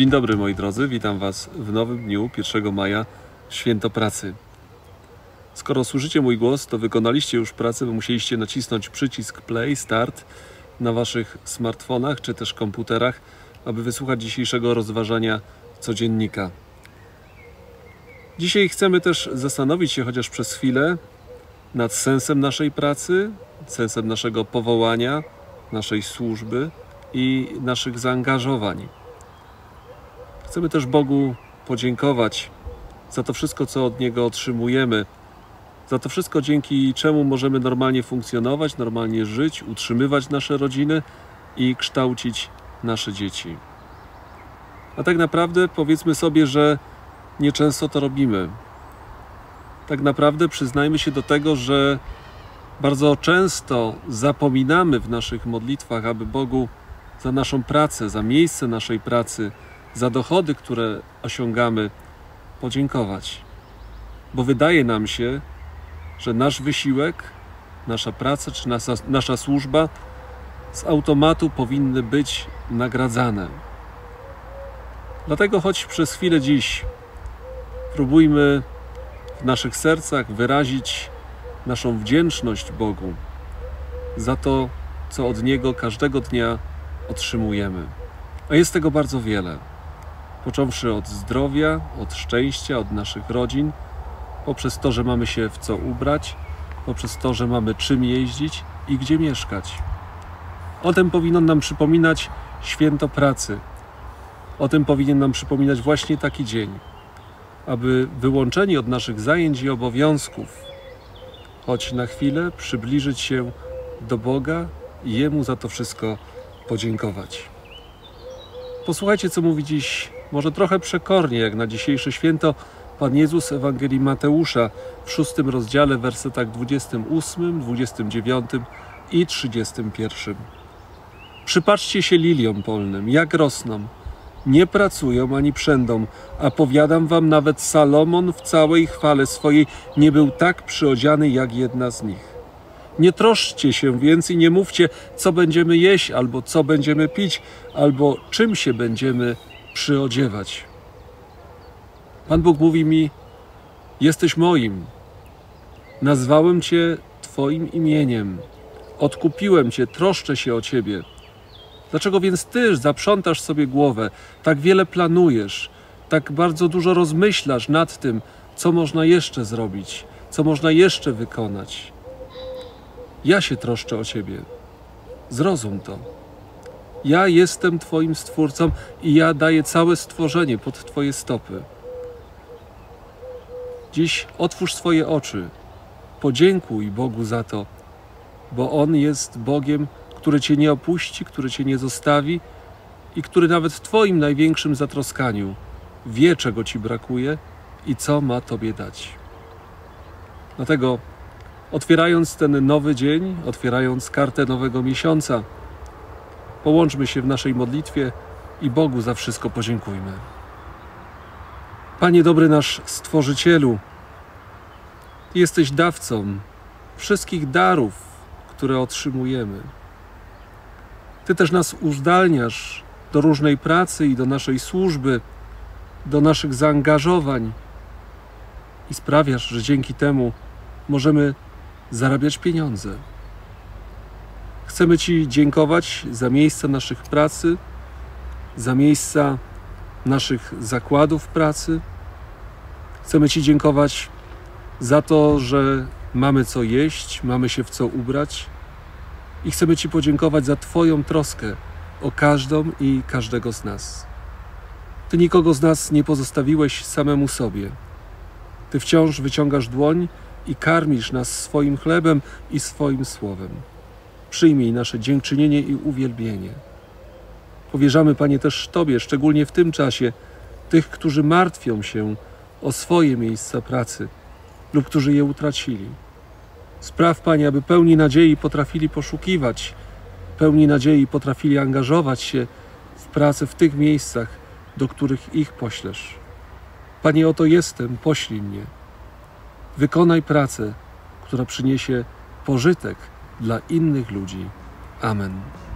Dzień dobry moi drodzy, witam Was w nowym dniu 1 maja, święto pracy. Skoro słyszycie mój głos, to wykonaliście już pracę, bo musieliście nacisnąć przycisk play, start na Waszych smartfonach czy też komputerach, aby wysłuchać dzisiejszego rozważania codziennika. Dzisiaj chcemy też zastanowić się chociaż przez chwilę nad sensem naszej pracy, sensem naszego powołania, naszej służby i naszych zaangażowań. Chcemy też Bogu podziękować za to wszystko, co od Niego otrzymujemy, za to wszystko, dzięki czemu możemy normalnie funkcjonować, normalnie żyć, utrzymywać nasze rodziny i kształcić nasze dzieci. A tak naprawdę powiedzmy sobie, że nieczęsto to robimy. Tak naprawdę przyznajmy się do tego, że bardzo często zapominamy w naszych modlitwach, aby Bogu za naszą pracę, za miejsce naszej pracy, za dochody, które osiągamy, podziękować. Bo wydaje nam się, że nasz wysiłek, nasza praca czy nasza służba z automatu powinny być nagradzane. Dlatego choć przez chwilę dziś próbujmy w naszych sercach wyrazić naszą wdzięczność Bogu za to, co od Niego każdego dnia otrzymujemy. A jest tego bardzo wiele. Począwszy od zdrowia, od szczęścia, od naszych rodzin, poprzez to, że mamy się w co ubrać, poprzez to, że mamy czym jeździć i gdzie mieszkać. O tym powinno nam przypominać święto pracy. O tym powinien nam przypominać właśnie taki dzień, aby wyłączeni od naszych zajęć i obowiązków, choć na chwilę przybliżyć się do Boga i Jemu za to wszystko podziękować. Posłuchajcie, co mówi dziś, może trochę przekornie, jak na dzisiejsze święto, Pan Jezus w Ewangelii Mateusza w 6 rozdziale, w wersetach 28, 29 i 31. Przypatrzcie się liliom polnym, jak rosną. Nie pracują ani przędą, a powiadam wam, nawet Salomon w całej chwale swojej nie był tak przyodziany jak jedna z nich. Nie troszczcie się więc i nie mówcie, co będziemy jeść, albo co będziemy pić, albo czym się będziemy przyodziewać. Pan Bóg mówi mi: jesteś moim, nazwałem Cię Twoim imieniem, odkupiłem Cię, troszczę się o Ciebie. Dlaczego więc Ty zaprzątasz sobie głowę, tak wiele planujesz, tak bardzo dużo rozmyślasz nad tym, co można jeszcze zrobić, co można jeszcze wykonać? Ja się troszczę o Ciebie. Zrozum to. Ja jestem Twoim Stwórcą i ja daję całe stworzenie pod Twoje stopy. Dziś otwórz swoje oczy. Podziękuj Bogu za to, bo On jest Bogiem, który Cię nie opuści, który Cię nie zostawi i który nawet w Twoim największym zatroskaniu wie, czego Ci brakuje i co ma Tobie dać. Dlatego otwierając ten nowy dzień, otwierając kartę nowego miesiąca, połączmy się w naszej modlitwie i Bogu za wszystko podziękujmy. Panie dobry nasz Stworzycielu, Ty jesteś dawcą wszystkich darów, które otrzymujemy. Ty też nas uzdalniasz do różnej pracy i do naszej służby, do naszych zaangażowań i sprawiasz, że dzięki temu możemy zarabiać pieniądze. Chcemy Ci dziękować za miejsca naszych pracy, za miejsca naszych zakładów pracy. Chcemy Ci dziękować za to, że mamy co jeść, mamy się w co ubrać i chcemy Ci podziękować za Twoją troskę o każdą i każdego z nas. Ty nikogo z nas nie pozostawiłeś samemu sobie. Ty wciąż wyciągasz dłoń i karmisz nas swoim chlebem i swoim słowem. Przyjmij nasze dziękczynienie i uwielbienie. Powierzamy, Panie, też Tobie, szczególnie w tym czasie, tych, którzy martwią się o swoje miejsca pracy lub którzy je utracili. Spraw, Panie, aby pełni nadziei potrafili poszukiwać, pełni nadziei potrafili angażować się w pracę w tych miejscach, do których ich poślesz. Panie, oto jestem, poślij mnie. Wykonaj pracę, która przyniesie pożytek dla innych ludzi. Amen.